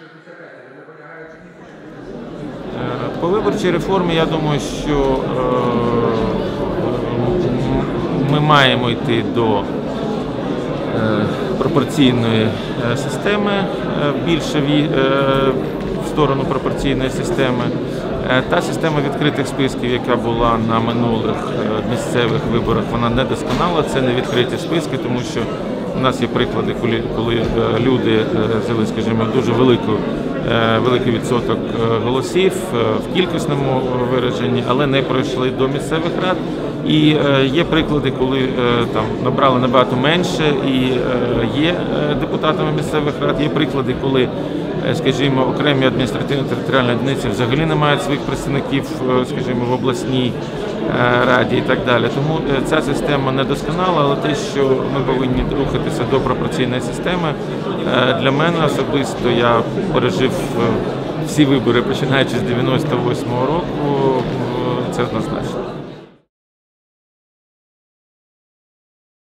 По виборчій реформі, я думаю, що ми маємо йти до пропорційної системи, більше в сторону пропорційної системи. Та система відкритих списків, яка була на минулих місцевих виборах, вона недосконала. Це не відкриті списки, тому що у нас є приклади, коли люди взяли, скажімо, дуже великий відсоток голосів в кількісному вираженні, але не пройшли до місцевих рад. І є приклади, коли там набрали набагато менше і є депутатами місцевих рад. Є приклади, коли, скажімо, окремі адміністративно-територіальні одиниці взагалі не мають своїх представників, скажімо, в обласній раді і так далі. Тому ця система недосконала, але те, що ми повинні рухатися до пропорційної системи, для мене особисто, я пережив всі вибори, починаючи з 98-го року, це однозначно.